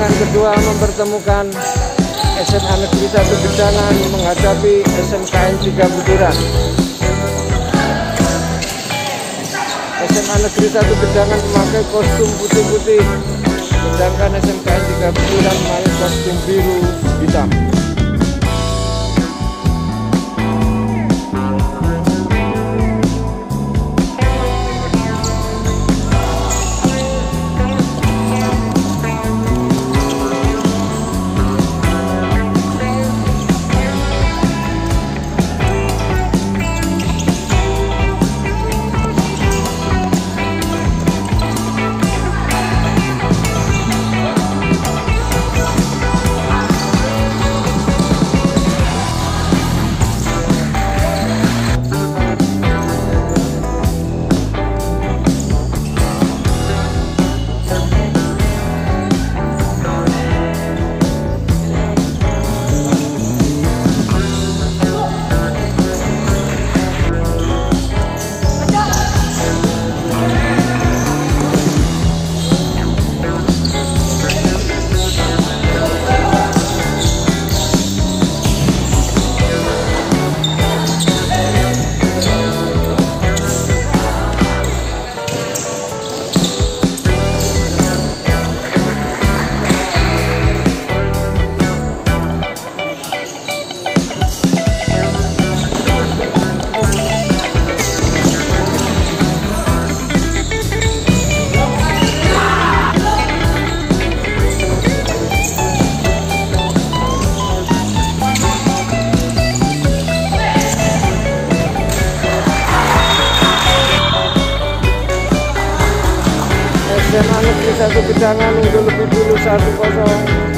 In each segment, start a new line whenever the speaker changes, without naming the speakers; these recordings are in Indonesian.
pertandingan kedua mempertemukan SMA Negeri 1 Gedangan menghadapi SMKN 3 Buturan. SMA Negeri 1 Gedangan memakai kostum putih-putih, sedangkan SMKN 3 Buturan memakai kostum biru hitam. SMA Negeri 1 Gedangan unggul lebih dulu 1-0.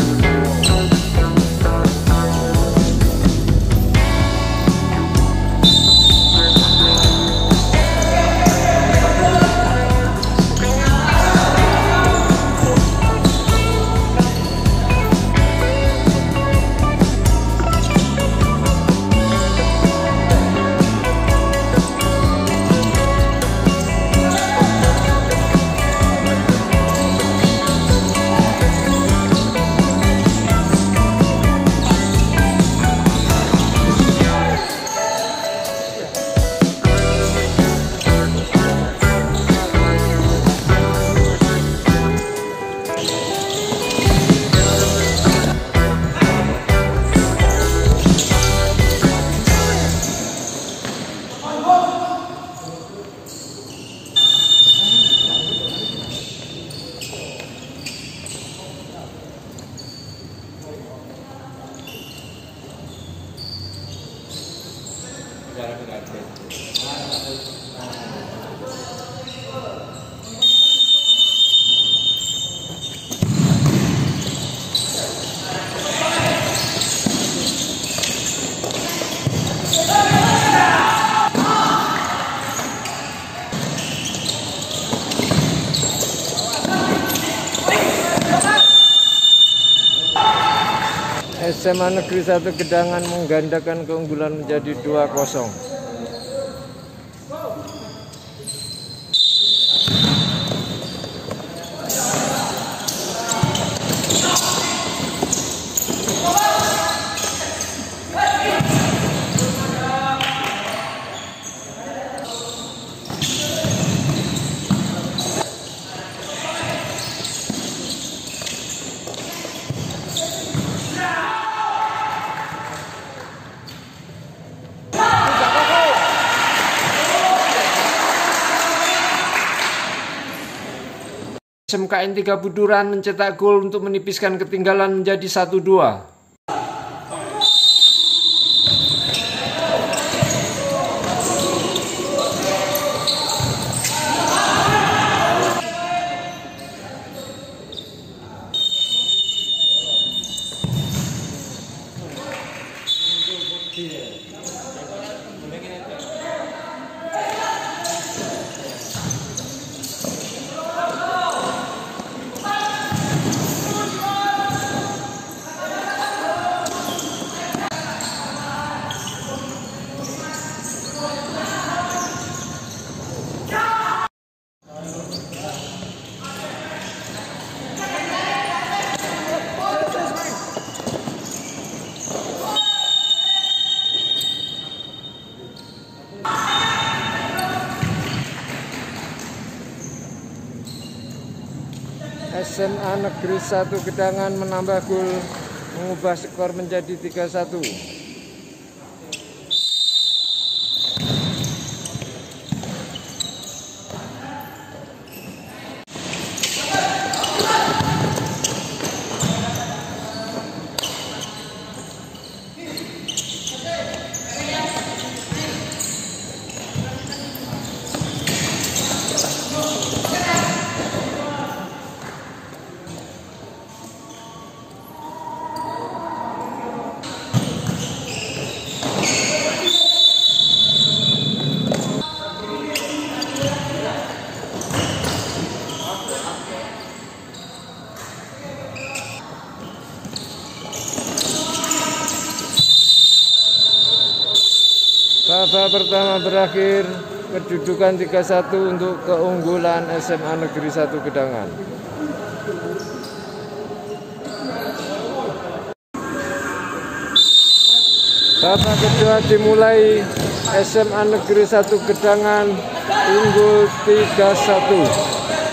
SMA Negeri 1 Gedangan menggandakan keunggulan menjadi 2-0. SMKN 3 Buturan mencetak gol untuk menipiskan ketinggalan menjadi 1-2. SMA Negeri 1 Gedangan menambah gol, mengubah skor menjadi 3-1. Babak pertama berakhir, kedudukan 3-1 untuk keunggulan SMA Negeri 1 Gedangan. Babak kedua dimulai, SMA Negeri 1 Gedangan unggul 3-1.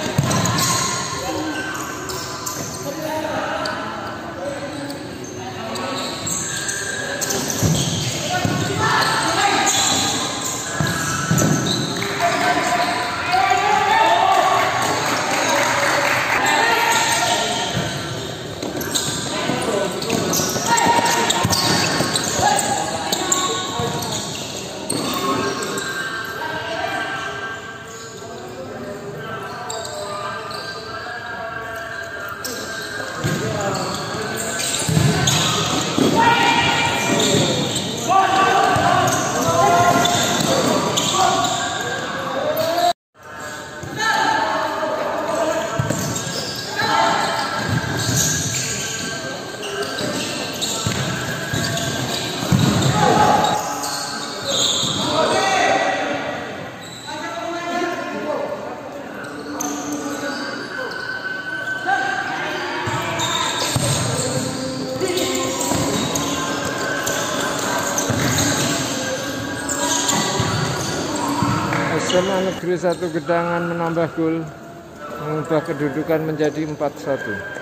SMA Negeri 1 Gedangan menambah gol, mengubah kedudukan menjadi 4-1.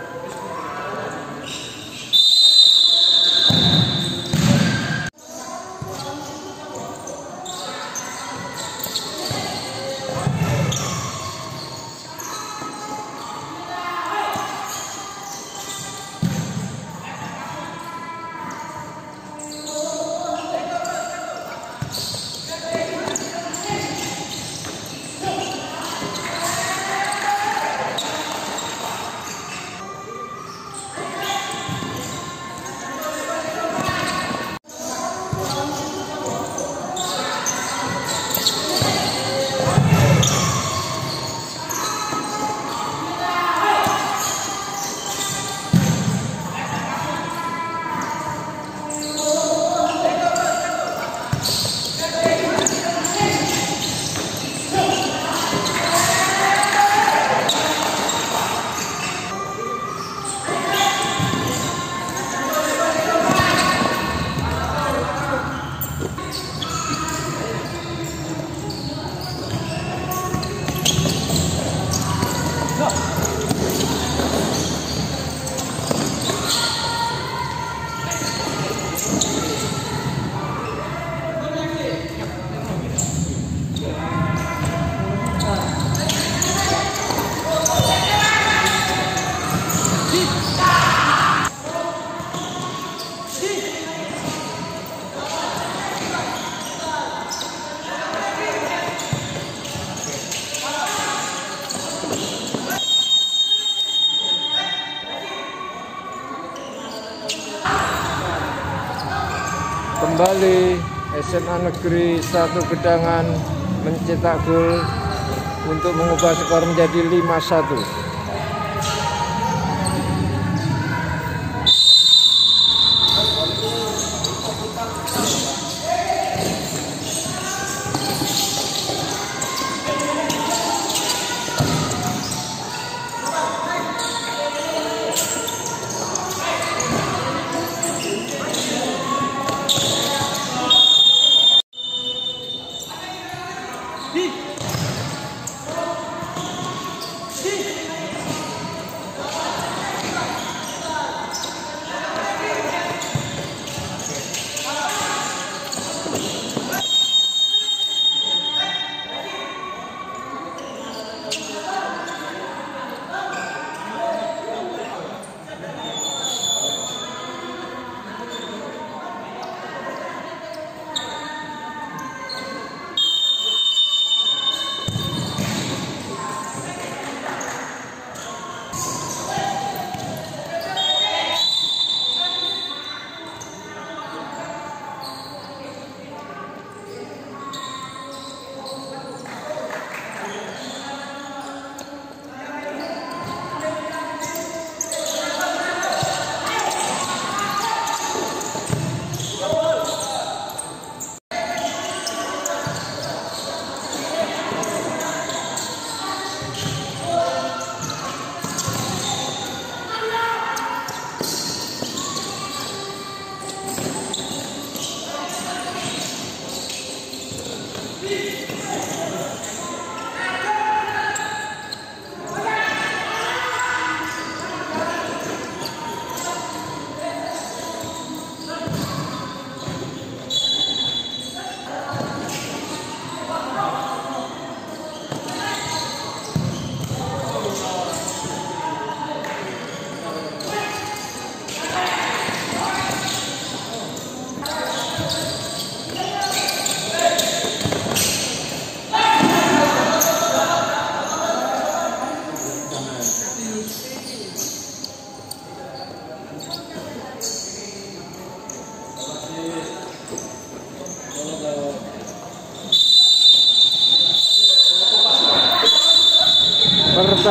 Kembali SMA Negeri 1 Gedangan mencetak gol untuk mengubah skor menjadi 5-1.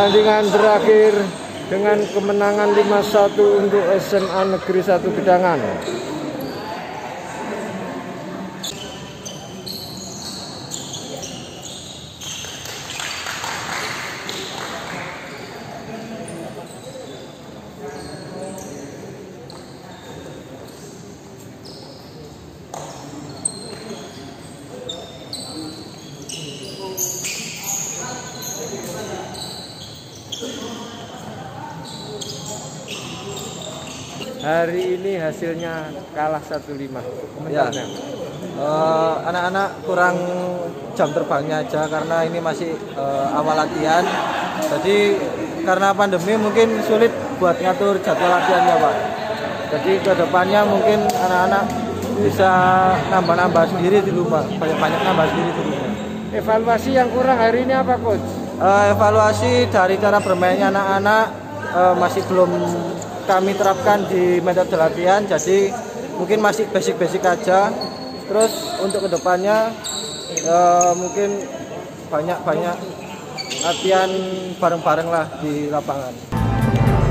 Pertandingan berakhir dengan kemenangan 5-1 untuk SMA Negeri 1 Gedangan. Hari ini hasilnya kalah 1-5. Komentarnya?
Anak-anak kurang jam terbangnya aja karena ini masih awal latihan. Jadi karena pandemi mungkin sulit buat ngatur jadwal latihannya, Pak. Jadi kedepannya mungkin anak-anak bisa nambah-nambah sendiri di rumah, banyak-banyak nambah sendiri di rumah.
Evaluasi yang kurang hari ini apa, Coach?
Evaluasi dari cara bermainnya anak-anak masih belum kami terapkan di metode latihan, jadi mungkin masih basic-basic aja. Terus untuk kedepannya mungkin banyak-banyak latihan bareng-bareng lah di lapangan.